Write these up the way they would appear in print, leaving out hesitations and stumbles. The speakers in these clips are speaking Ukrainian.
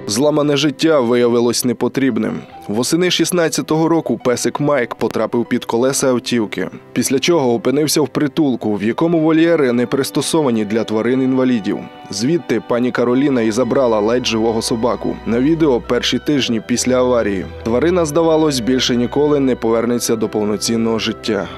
Зламане життя виявилось непотрібним. Восени 16-го року песик Майк потрапив під колеса автівки, після чого опинився в притулку, в якому вольєри не пристосовані для тварин-інвалідів. Звідти пані Кароліна і забрала ледь живого собаку. На відео перші тижні після аварії. Тварина, здавалось, більше ніколи не повернеться до повноцінного життя.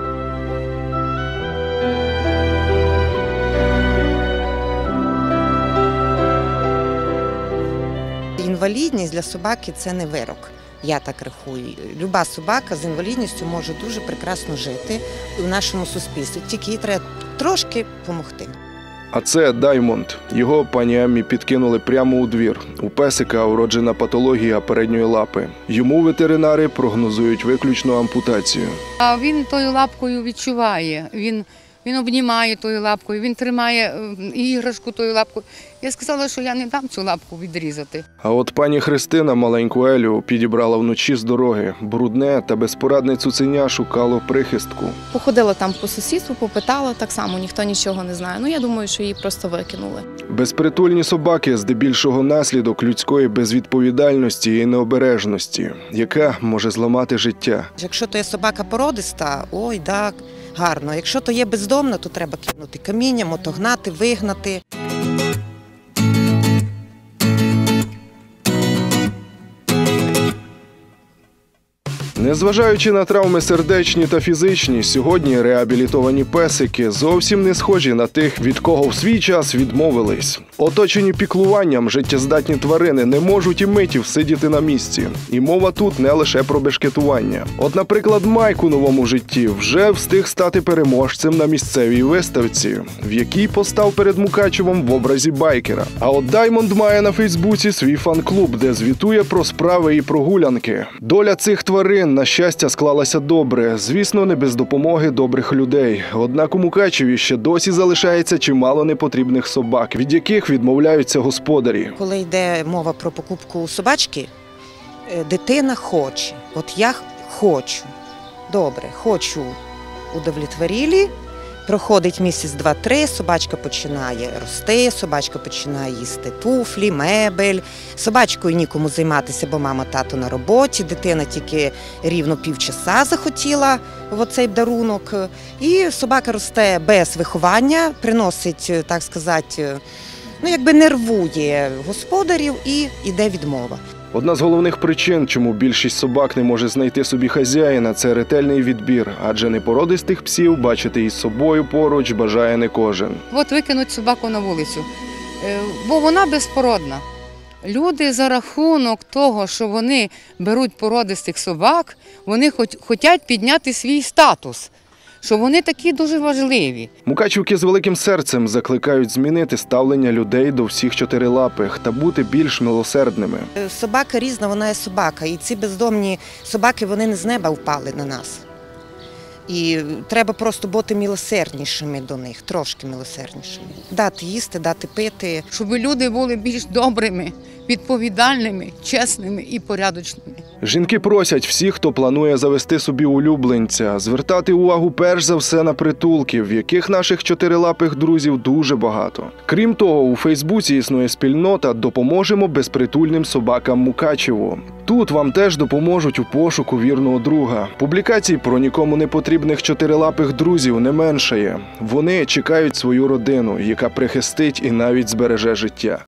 Інвалідність для собаки – це не вирок, я так рахую. Люба собака з інвалідністю може дуже прекрасно жити у нашому суспільстві, тільки їй треба трошки допомогти. А це Даймонд. Його пані Еммі підкинули прямо у двір. У песика уроджена патологія передньої лапи. Йому ветеринари прогнозують виключну ампутацію. А він тою лапкою відчуває, він обнімає тою лапкою, він тримає іграшку тою лапкою. Я сказала, що я не дам цю лапку відрізати. А от пані Христина маленьку Елю підібрала вночі з дороги. Брудне та безпорадне цуценя шукало прихистку. Походила там по сусідству, попитала, так само ніхто нічого не знає. Я думаю, що її просто викинули. Безпритульні собаки – здебільшого наслідок людської безвідповідальності і необережності, яка може зламати життя. Якщо то є собака породиста, ой, так, гарно. Якщо то є бездомна, то треба кинути камінням, отогнати, вигнати. Незважаючи на травми сердечні та фізичні, сьогодні реабілітовані песики зовсім не схожі на тих, від кого в свій час відмовились. Оточені піклуванням, життєздатні тварини не можуть і миті сидіти на місці. І мова тут не лише про бешкетування. От, наприклад, Майк у новому житті вже встиг стати переможцем на місцевій виставці, в якій постав перед Мукачевом в образі байкера. А от Даймонд має на Фейсбуці свій фан-клуб, де звітує про справи і прогулянки. Доля цих тварин, на щастя, склалася добре. Звісно, не без допомоги добрих людей. Однак у Мукачеві ще досі залишається чимало непотрібних собак, від яких відмовляються господарі. Коли йде мова про покупку собачки, дитина хоче. От я хочу. Добре, хочу удовлетворили. Проходить місяць, два-три, собачка починає рости, собачка починає їсти туфлі, мебель. Собачкою нікому займатися, бо мама, тато на роботі, дитина тільки рівно півчаса захотіла в оцей дарунок. І собака росте без виховання, приносить, так сказати, нервує господарів і йде відмова. Одна з головних причин, чому більшість собак не може знайти собі хазяїна – це ретельний відбір, адже непородистих псів бачити із собою поруч бажає не кожен. От викинуть собаку на вулицю, бо вона безпородна. Люди за рахунок того, що вони беруть породистих собак, вони хочуть підняти свій статус, що вони такі дуже важливі. Мукачівки з великим серцем закликають змінити ставлення людей до всіх чотирилапих та бути більш милосердними. Собака різна, вона є собака. І ці бездомні собаки, вони не з неба впали на нас. І треба просто бути милосерднішими до них, трошки милосерднішими. Дати їсти, дати пити. Щоб люди були більш добрими, відповідальними, чесними і порядочними. Жінки просять всіх, хто планує завести собі улюбленця, звертати увагу перш за все на притулки, в яких наших чотирилапих друзів дуже багато. Крім того, у Фейсбуці існує спільнота «Допоможемо безпритульним собакам Мукачеву». Тут вам теж допоможуть у пошуку вірного друга. Публікацій про нікому не потрібних чотирилапих друзів не меншає. Вони чекають свою родину, яка прихистить і навіть збереже життя.